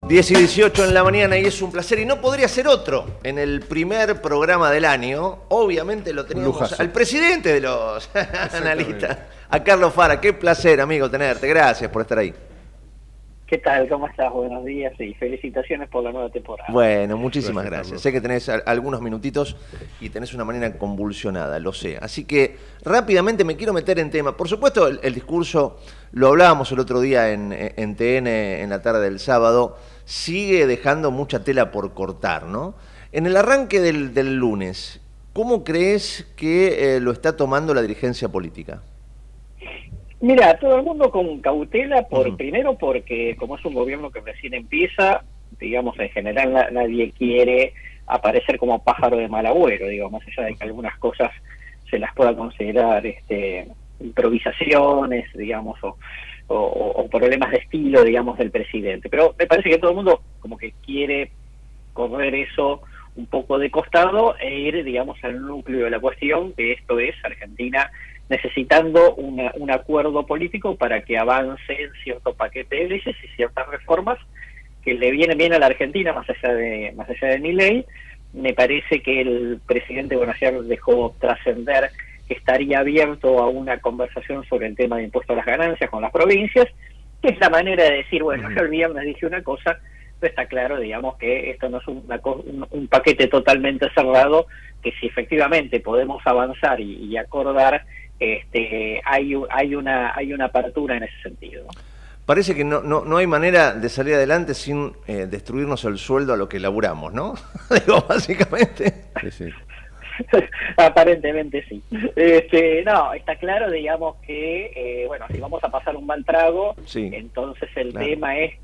10 y 18 en la mañana y es un placer y no podría ser otro. En el primer programa del año, obviamente lo teníamos al presidente de los analistas, a Carlos Fara. Qué placer, amigo, tenerte. Gracias por estar ahí. ¿Qué tal? ¿Cómo estás? Buenos días y felicitaciones por la nueva temporada. Bueno, muchísimas gracias. Sé que tenés algunos minutitos y tenés una mañana convulsionada, lo sé. Así que rápidamente me quiero meter en tema. Por supuesto, el discurso, lo hablábamos el otro día en TN, en la tarde del sábado, sigue dejando mucha tela por cortar, ¿no? En el arranque del lunes, ¿cómo crees que lo está tomando la dirigencia política? Mira, todo el mundo con cautela, primero porque como es un gobierno que recién empieza, digamos, en general nadie quiere aparecer como pájaro de mal agüero, digo, más allá de que algunas cosas se las pueda considerar improvisaciones, digamos, o problemas de estilo, digamos, del presidente. Pero me parece que todo el mundo como que quiere correr eso un poco de costado e ir, digamos, al núcleo de la cuestión, que esto es Argentina necesitando un acuerdo político para que avance en cierto paquete de leyes y ciertas reformas que le vienen bien a la Argentina, más allá de Milei. Me parece que el presidente ayer dejó trascender que estaría abierto a una conversación sobre el tema de impuesto a las ganancias con las provincias, que es la manera de decir, bueno, yo el viernes dije una cosa, pero está claro, digamos, que esto no es un paquete totalmente cerrado, que si efectivamente podemos avanzar y acordar, hay una apertura en ese sentido. Parece que no hay manera de salir adelante sin destruirnos el sueldo a lo que laburamos, ¿no? Digo, básicamente. Sí. Aparentemente sí. No, está claro, digamos, que, bueno, si vamos a pasar un mal trago, sí, entonces el tema es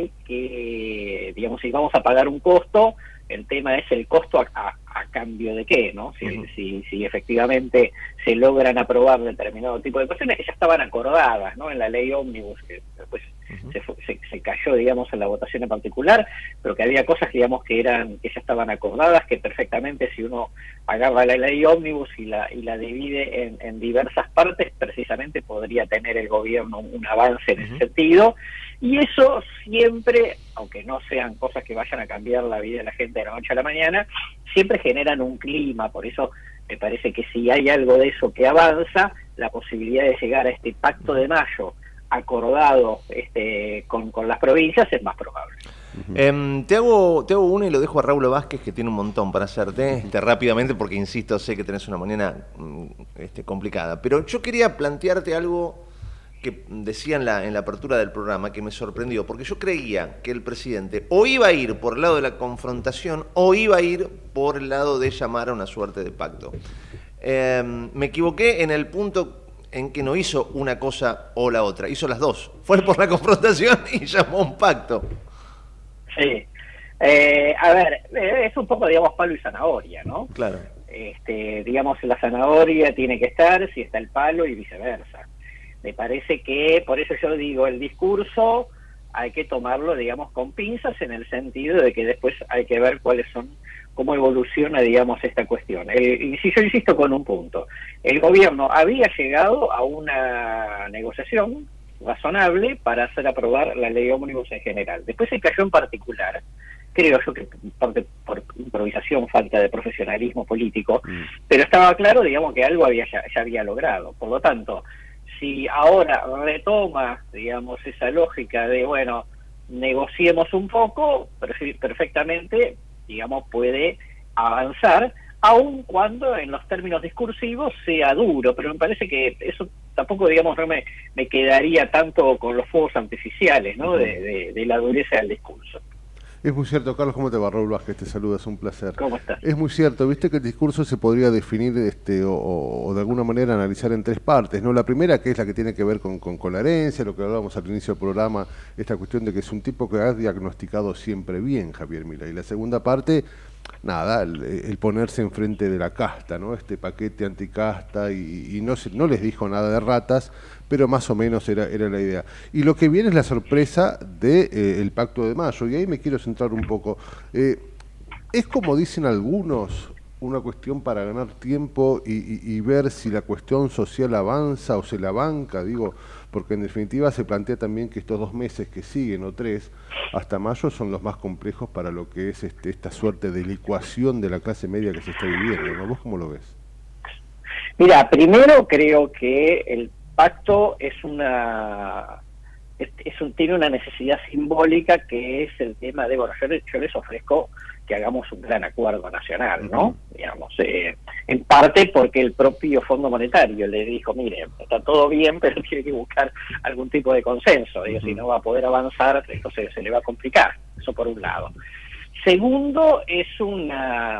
que, digamos, si vamos a pagar un costo, el tema es el costo a cambio de qué, ¿no? Si efectivamente se logran aprobar determinado tipo de cuestiones que ya estaban acordadas, ¿no? En la ley ómnibus, que después se cayó, digamos, en la votación en particular, pero que había cosas, digamos, que ya estaban acordadas, que perfectamente si uno agarra la ley ómnibus y la divide en diversas partes, precisamente podría tener el gobierno un avance en ese sentido. Y eso siempre, aunque no sean cosas que vayan a cambiar la vida de la gente de la noche a la mañana, siempre generan un clima. Por eso me parece que si hay algo de eso que avanza, la posibilidad de llegar a este pacto de mayo acordado con las provincias es más probable. Te hago una y lo dejo a Raúl Vázquez, que tiene un montón para hacerte rápidamente, porque insisto, sé que tenés una mañana complicada. Pero yo quería plantearte algo que decía en la apertura del programa, que me sorprendió, porque yo creía que el presidente o iba a ir por el lado de la confrontación o iba a ir por el lado de llamar a una suerte de pacto. Me equivoqué en el punto en que no hizo una cosa o la otra, hizo las dos. Fue por la confrontación y llamó a un pacto. Sí. A ver, es un poco, digamos, palo y zanahoria, ¿no? Claro. Digamos, la zanahoria tiene que estar si está el palo y viceversa. Me parece que, por eso yo digo, el discurso hay que tomarlo, digamos, con pinzas, en el sentido de que después hay que ver cómo evoluciona, digamos, esta cuestión. Y si yo insisto con un punto, el gobierno había llegado a una negociación razonable para hacer aprobar la ley ómnibus en general. Después se cayó en particular, creo yo que por improvisación, falta de profesionalismo político, pero estaba claro, digamos, que algo ya había logrado. Por lo tanto, si ahora retoma, digamos, esa lógica de, bueno, negociemos un poco, perfectamente, digamos, puede avanzar, aun cuando en los términos discursivos sea duro, pero me parece que eso tampoco, digamos, no me quedaría tanto con los fuegos artificiales, ¿no? De la dureza del discurso. Es muy cierto, Carlos, ¿cómo te va? Raúl Vázquez te saluda, es un placer. ¿Cómo estás? Es muy cierto, viste que el discurso se podría definir o de alguna manera analizar en tres partes, ¿no? La primera, que es la que tiene que ver con la herencia, lo que hablábamos al inicio del programa, esta cuestión de que es un tipo que ha diagnosticado siempre bien Javier Milei. Y la segunda parte, nada, el ponerse enfrente de la casta, ¿no? Este paquete anticasta y no les dijo nada de ratas, pero más o menos era la idea. Y lo que viene es la sorpresa del Pacto de Mayo, y ahí me quiero centrar un poco. Es como dicen algunos, una cuestión para ganar tiempo y ver si la cuestión social avanza o se la banca, digo, porque en definitiva se plantea también que estos 2 meses que siguen, o 3, hasta mayo, son los más complejos para lo que es esta suerte de licuación de la clase media que se está viviendo, ¿no? ¿Vos cómo lo ves? Mira, primero creo que el pacto tiene una necesidad simbólica, que es el tema de, bueno, yo les ofrezco que hagamos un gran acuerdo nacional, ¿no? Digamos, en parte porque el propio Fondo Monetario le dijo, mire, está todo bien, pero tiene que buscar algún tipo de consenso, digo, si no va a poder avanzar, entonces se le va a complicar, eso por un lado. Segundo, es una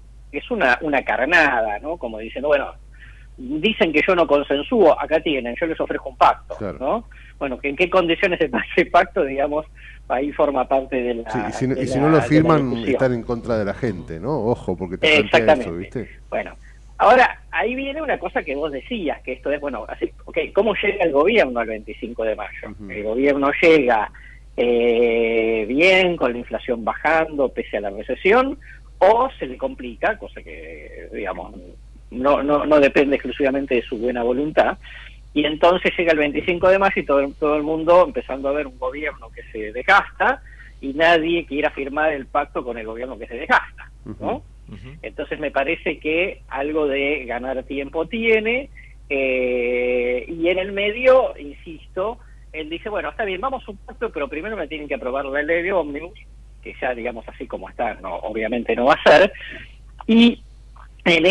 carnada, ¿no? Como diciendo, bueno, dicen que yo no consensúo, acá tienen, yo les ofrezco un pacto, claro, ¿no? Bueno, ¿en qué condiciones está ese pacto? Digamos, ahí forma parte de la... Sí, y si no lo firman, están en contra de la gente, ¿no? Ojo, porque te plantea eso, ¿viste? Bueno, ahora, ahí viene una cosa que vos decías, que esto es, bueno, así, ¿cómo llega el gobierno al 25 de mayo? El gobierno llega bien, con la inflación bajando, pese a la recesión, o se le complica, cosa que, digamos, no depende exclusivamente de su buena voluntad, y entonces llega el 25 de mayo y todo el mundo empezando a ver un gobierno que se desgasta y nadie quiera firmar el pacto con el gobierno que se desgasta, ¿no? Entonces me parece que algo de ganar tiempo tiene, y en el medio, insisto, él dice, bueno, está bien, vamos a un pacto, pero primero me tienen que aprobar la ley de ómnibus, que ya, digamos, así como está, no, obviamente no va a ser, y en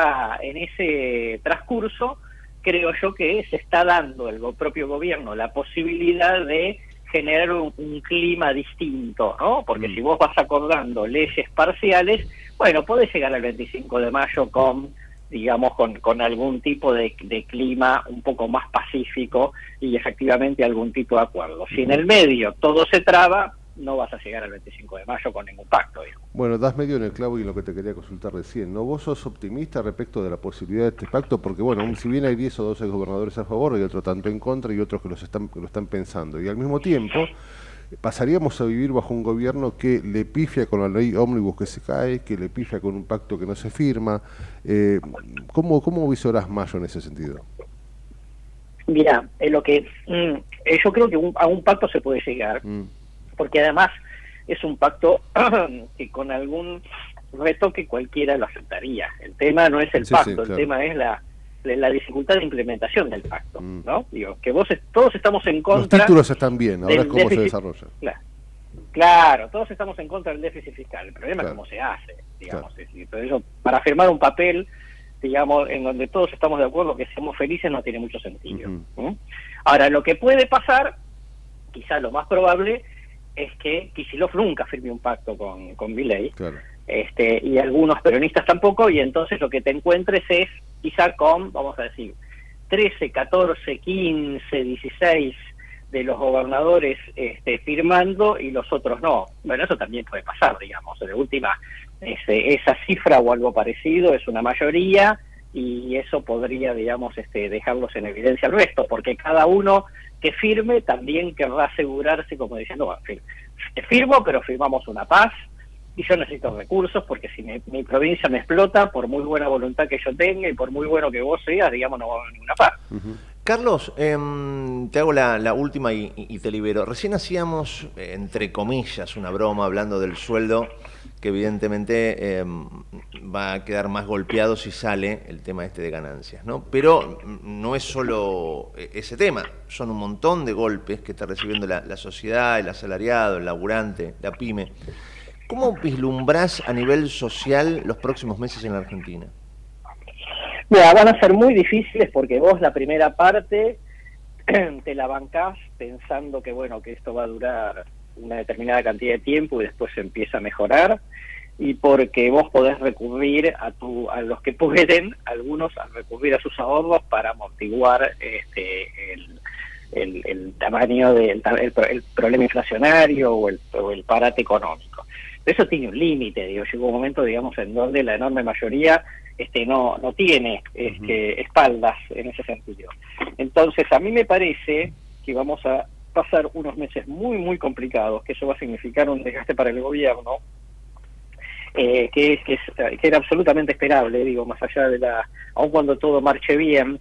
ese transcurso creo yo que se está dando el propio gobierno la posibilidad de generar un clima distinto, ¿no? Porque si vos vas acordando leyes parciales, bueno, podés llegar al 25 de mayo con, digamos, con algún tipo de clima un poco más pacífico y efectivamente algún tipo de acuerdo. Si en el medio todo se traba, no vas a llegar al 25 de mayo con ningún pacto, digo. Bueno, das medio en el clavo y en lo que te quería consultar recién, ¿no? ¿Vos sos optimista respecto de la posibilidad de este pacto? Porque, bueno, si bien hay 10 o 12 gobernadores a favor, hay otro tanto en contra y otros que lo están pensando. Y al mismo tiempo, pasaríamos a vivir bajo un gobierno que le pifia con la ley ómnibus que se cae, que le pifia con un pacto que no se firma. ¿Cómo visorás mayo en ese sentido? Mira, yo creo que a un pacto se puede llegar, porque además es un pacto que con algún retoque cualquiera lo aceptaría. El tema no es el pacto, claro. El tema es la dificultad de implementación del pacto, ¿no? Digo, que todos estamos en contra... Los títulos están bien, ahora es cómo se desarrolla. Claro, todos estamos en contra del déficit fiscal, el problema es cómo se hace, digamos. Por eso, para firmar un papel, digamos, en donde todos estamos de acuerdo que seamos felices, no tiene mucho sentido. Ahora, lo que puede pasar, quizás lo más probable, es que Kicillof nunca firme un pacto con Milei, claro, y algunos peronistas tampoco, y entonces lo que te encuentres es quizá con, vamos a decir, 13, 14, 15, 16 de los gobernadores firmando y los otros no. Bueno, eso también puede pasar, digamos. De última, esa cifra o algo parecido es una mayoría, y eso podría, digamos, dejarlos en evidencia al resto, porque cada uno que firme también querrá asegurarse, como diciendo, bueno, firmo, pero firmamos una paz, y yo necesito recursos, porque si mi provincia me explota, por muy buena voluntad que yo tenga y por muy bueno que vos seas, digamos, no va a haber ninguna paz. Carlos, te hago la última y te libero. Recién hacíamos, entre comillas, una broma hablando del sueldo, que evidentemente va a quedar más golpeado si sale el tema de ganancias, ¿no? Pero no es solo ese tema, son un montón de golpes que está recibiendo la sociedad, el asalariado, el laburante, la pyme. ¿Cómo vislumbrás a nivel social los próximos meses en la Argentina? Mira, van a ser muy difíciles porque vos la primera parte te la bancás pensando que, bueno, que esto va a durar una determinada cantidad de tiempo y después se empieza a mejorar, y porque vos podés recurrir a los que pueden, algunos a recurrir a sus ahorros para amortiguar el tamaño del el problema inflacionario o el parate económico. Eso tiene un límite, digo, llegó un momento, digamos, en donde la enorme mayoría no tiene espaldas en ese sentido. Entonces, a mí me parece que vamos a pasar unos meses muy, muy complicados, que eso va a significar un desgaste para el gobierno, que era absolutamente esperable, digo, más allá de aun cuando todo marche bien.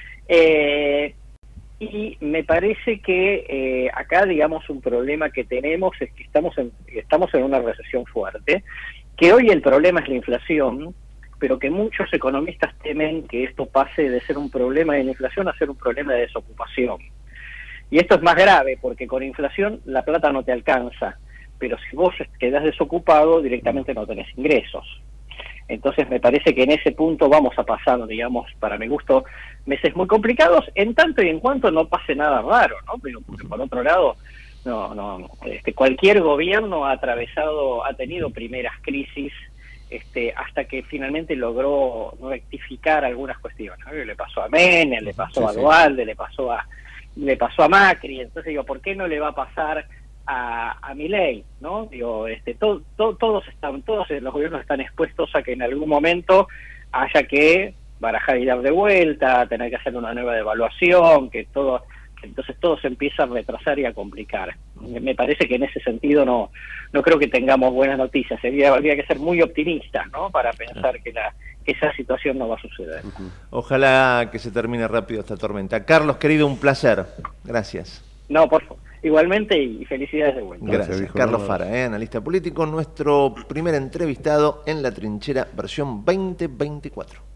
Y me parece que acá, digamos, un problema que tenemos es que estamos en una recesión fuerte, que hoy el problema es la inflación, pero que muchos economistas temen que esto pase de ser un problema de la inflación a ser un problema de desocupación. Y esto es más grave, porque con inflación la plata no te alcanza, pero si vos quedás desocupado, directamente no tenés ingresos. Entonces me parece que en ese punto vamos a pasar, digamos, para mi gusto, meses muy complicados, en tanto y en cuanto no pase nada raro, ¿no? Pero porque por otro lado, cualquier gobierno ha tenido primeras crisis, hasta que finalmente logró rectificar algunas cuestiones, ¿no? Le pasó a Menem, le pasó a Duhalde, le pasó a Macri. Entonces digo, ¿por qué no le va a pasar a Milei, ¿no? Digo, todos los gobiernos están expuestos a que en algún momento haya que barajar y dar de vuelta, tener que hacer una nueva devaluación, entonces todo se empieza a retrasar y a complicar. Me parece que en ese sentido no creo que tengamos buenas noticias. Habría que ser muy optimistas, ¿no? Para pensar que esa situación no va a suceder. Ojalá que se termine rápido esta tormenta. Carlos, querido, un placer. Gracias. No, por favor. Igualmente, y felicidades de vuelta. Gracias. Carlos Fara, analista político, nuestro primer entrevistado en La Trinchera, versión 2024.